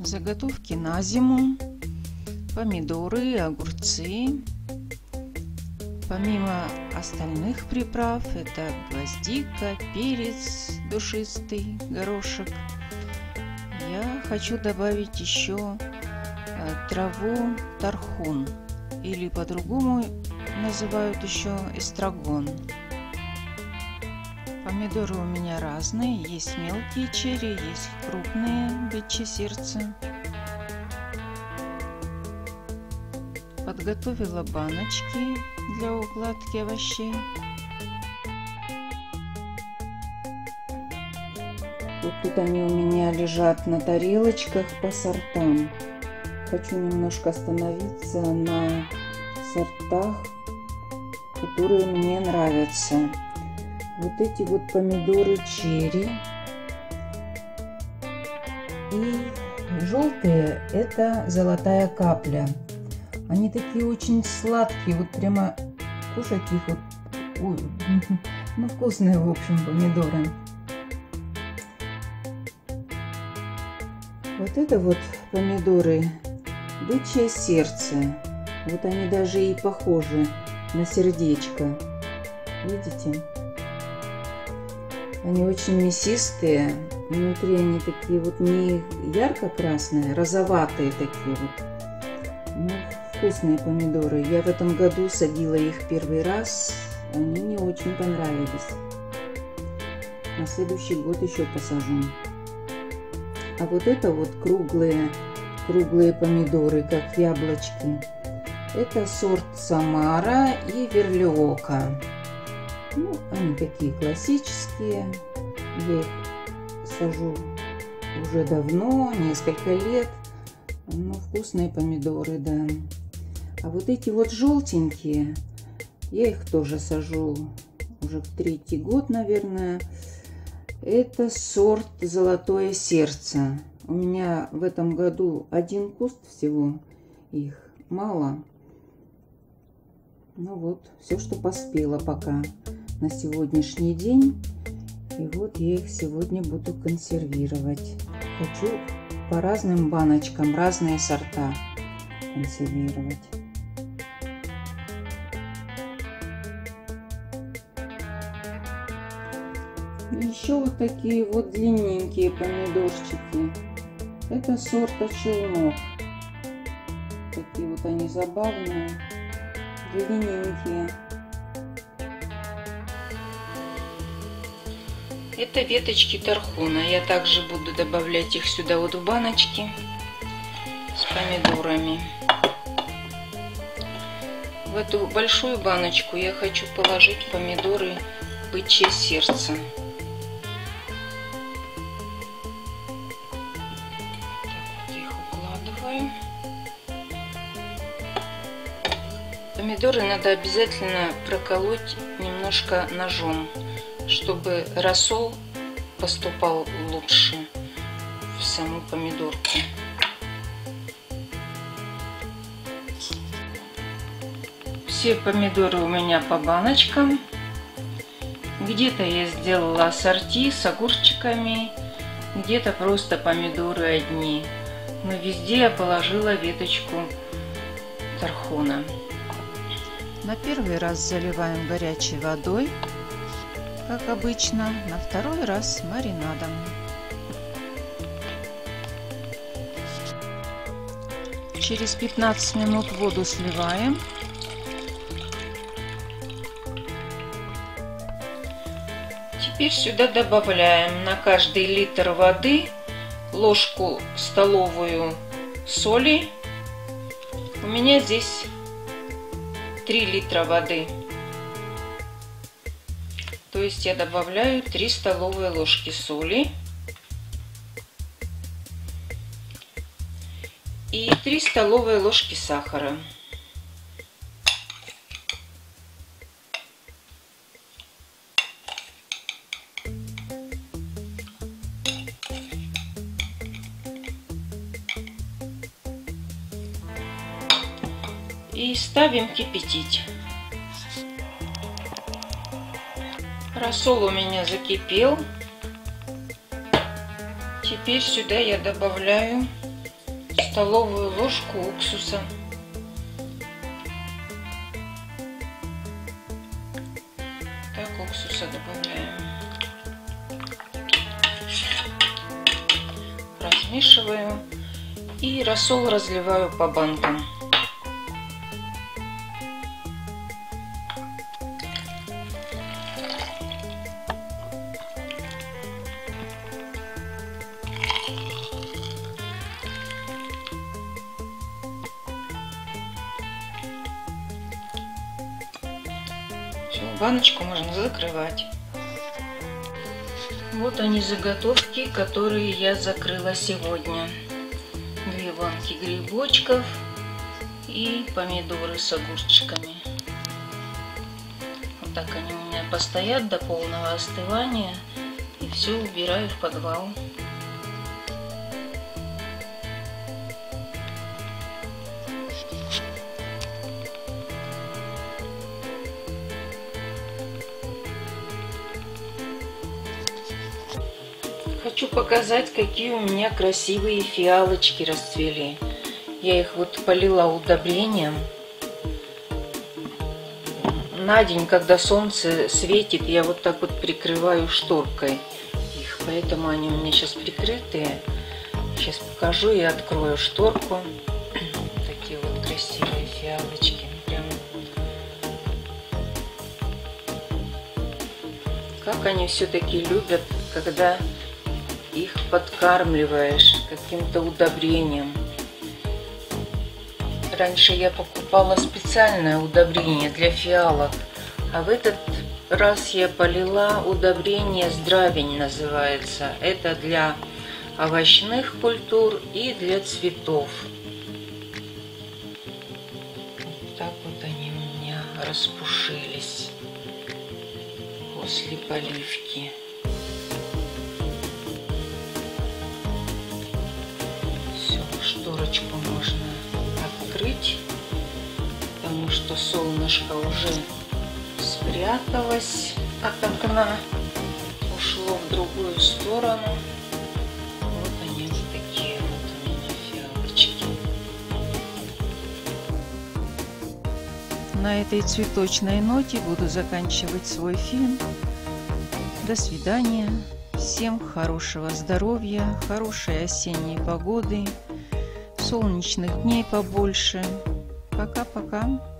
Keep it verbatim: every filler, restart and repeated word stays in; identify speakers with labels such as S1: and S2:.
S1: Заготовки на зиму. Помидоры, огурцы. Помимо остальных приправ, это гвоздика, перец душистый, горошек. Я хочу добавить еще траву тархун, или по-другому называют еще эстрагон. Помидоры у меня разные, есть мелкие черри, есть крупные бичье сердце. Подготовила баночки для укладки овощей. Вот тут они у меня лежат на тарелочках по сортам. Хочу немножко остановиться на сортах, которые мне нравятся. Вот эти вот помидоры черри. И желтые — это золотая капля. Они такие очень сладкие, вот прямо кушать их вот, ой, ну вкусные, в общем, помидоры. Вот это вот помидоры бычье сердце. Вот они даже и похожи на сердечко. Видите? Они очень мясистые. Внутри они такие вот не ярко-красные, розоватые такие вот. Ну, вкусные помидоры. Я в этом году садила их первый раз. Они мне очень понравились. На следующий год еще посажу. А вот это вот круглые, круглые помидоры, как яблочки. Это сорт Самара и Верлиока. Ну, они такие классические. Я их сажу уже давно, несколько лет. Ну, вкусные помидоры, да. А вот эти вот желтенькие, я их тоже сажу уже в третий год, наверное. Это сорт Золотое сердце. У меня в этом году один куст всего, их мало. Ну вот, все, что поспела пока на сегодняшний день. И вот я их сегодня буду консервировать. Хочу по разным баночкам разные сорта консервировать. Еще вот такие вот длинненькие помидорчики. Это сорта Челнок. Такие вот они забавные, длинненькие. Это веточки тархуна. Я также буду добавлять их сюда вот в баночки с помидорами. В эту большую баночку я хочу положить помидоры бычье сердце. Помидоры надо обязательно проколоть немножко ножом, чтобы рассол поступал лучше в саму помидорку. Все помидоры у меня по баночкам. Где-то я сделала ассорти с огурчиками, где-то просто помидоры одни. Но везде я положила веточку тархуна. На первый раз заливаем горячей водой, как обычно, на второй раз маринадом. Через пятнадцать минут воду сливаем. Теперь сюда добавляем на каждый литр воды ложку столовую соли. У меня здесь три литра воды. То есть я добавляю три столовые ложки соли и три столовые ложки сахара. И ставим кипятить. Рассол у меня закипел. Теперь сюда я добавляю столовую ложку уксуса. Так, уксуса добавляем. Размешиваю и рассол разливаю по банкам. Все, баночку можно закрывать. Вот они заготовки, которые я закрыла сегодня. Две банки грибочков и помидоры с огурчиками. Вот так они у меня постоят до полного остывания. И все убираю в подвал. Хочу показать, какие у меня красивые фиалочки расцвели. Я их вот полила удобрением. На день, когда солнце светит, я вот так вот прикрываю шторкой их. Поэтому они у меня сейчас прикрытые. Сейчас покажу и открою шторку. Такие вот красивые фиалочки. Прям. Как они все-таки любят, когда их подкармливаешь каким-то удобрением. Раньше я покупала специальное удобрение для фиалок, а в этот раз я полила удобрение «Здравень» называется. Это для овощных культур и для цветов. Вот так вот они у меня распушились после поливки. Шторочку можно открыть, потому что солнышко уже спряталось от окна, ушло в другую сторону. Вот они вот такие вот у меня фиалочки. На этой цветочной ноте буду заканчивать свой фильм. До свидания. Всем хорошего здоровья, хорошей осенней погоды, солнечных дней побольше. Пока-пока.